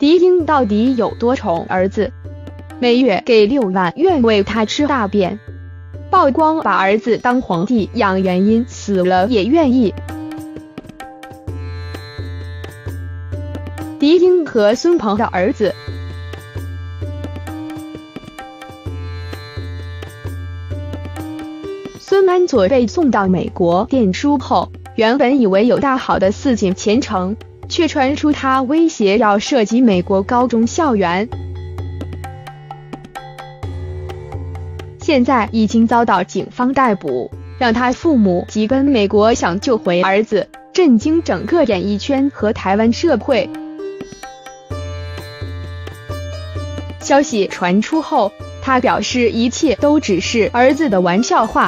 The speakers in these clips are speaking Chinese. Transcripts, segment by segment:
迪英到底有多宠儿子？每月给6万元喂他吃大便，曝光把儿子当皇帝养，原因死了也愿意。迪英和孙鹏的儿子。孙安佐被送到美国念书后，原本以为有大好的4锦前程，却传出他威胁要涉及美国高中校园，现在已经遭到警方逮捕，让他父母急奔美国想救回儿子，震惊整个演艺圈和台湾社会。消息传出后，他表示一切都只是儿子的玩笑话，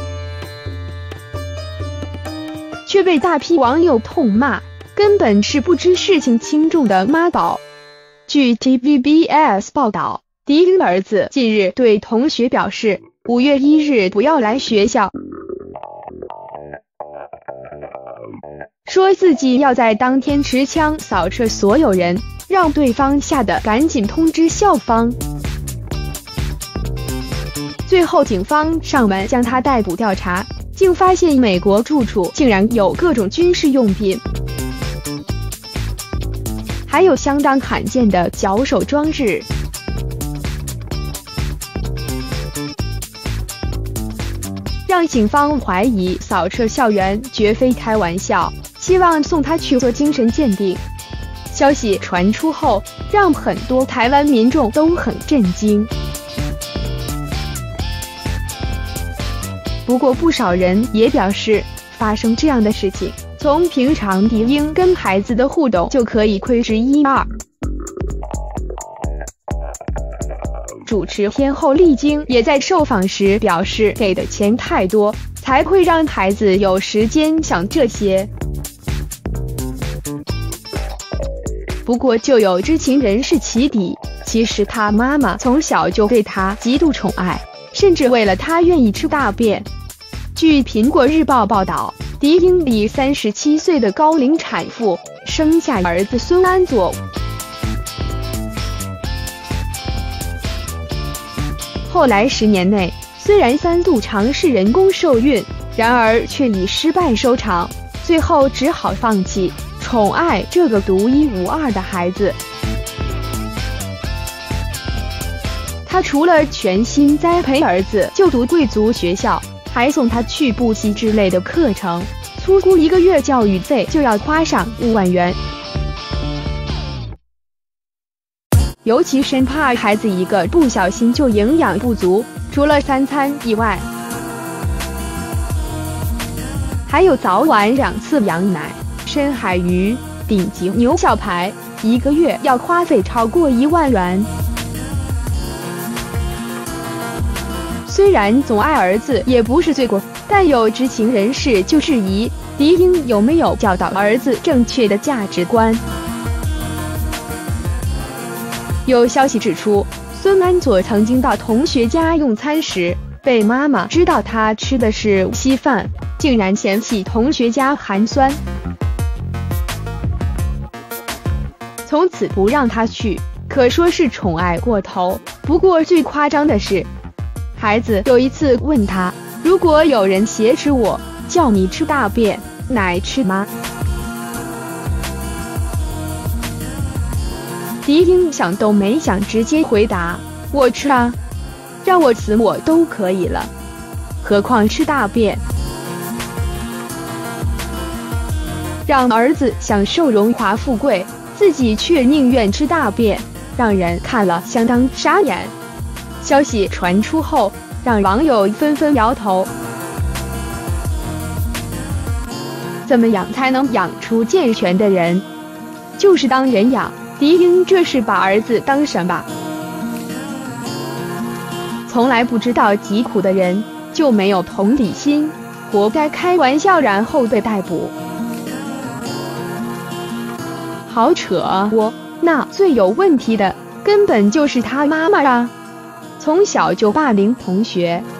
却被大批网友痛骂，根本是不知事情轻重的妈宝。据 TVBS 报道，迪英的儿子近日对同学表示，5月1日不要来学校，说自己要在当天持枪扫射所有人，让对方吓得赶紧通知校方。最后警方上门将他逮捕调查，竟发现美国住处竟然有各种军事用品，还有相当罕见的脚手装置。让警方怀疑扫射校园绝非开玩笑，希望送他去做精神鉴定。消息传出后，让很多台湾民众都很震惊。不过不少人也表示，发生这样的事情，从平常迪英跟孩子的互动就可以窥知一二。主持天后丽晶也在受访时表示，给的钱太多，才会让孩子有时间想这些。不过就有知情人士起底，其实他妈妈从小就对他极度宠爱，甚至为了他愿意吃大便。据苹果日报报道，迪英以37岁的高龄产妇生下儿子孙安佐，后来10年内虽然3度尝试人工受孕，然而却以失败收场，最后只好放弃宠爱这个独一无二的孩子。他除了全心栽培儿子就读贵族学校，还送他去补习之类的课程，粗估1个月教育费就要花上5万元。尤其生怕孩子一个不小心就营养不足，除了3餐以外，还有早晚2次羊奶、深海鱼、顶级牛小排，1个月要花费超过1万元。虽然总爱儿子也不是罪过，但有知情人士就质疑迪英有没有教导儿子正确的价值观。有消息指出，孙安佐曾经到同学家用餐时，被妈妈知道他吃的是稀饭，竟然嫌弃同学家寒酸，从此不让他去，可说是宠爱过头。不过最夸张的是，孩子有一次问他，如果有人挟持我，叫你吃大便，奶吃吗？迪英想都没想，直接回答，我吃啊，让我死我都可以了，何况吃大便。让儿子享受荣华富贵，自己却宁愿吃大便，让人看了相当傻眼。消息传出后，让网友纷纷摇头。怎么养才能养出健全的人？就是当人养。迪英这是把儿子当神吧？从来不知道疾苦的人就没有同理心，活该开玩笑然后被逮捕。好扯啊！那最有问题的根本就是他妈妈啊，从小就霸凌同学。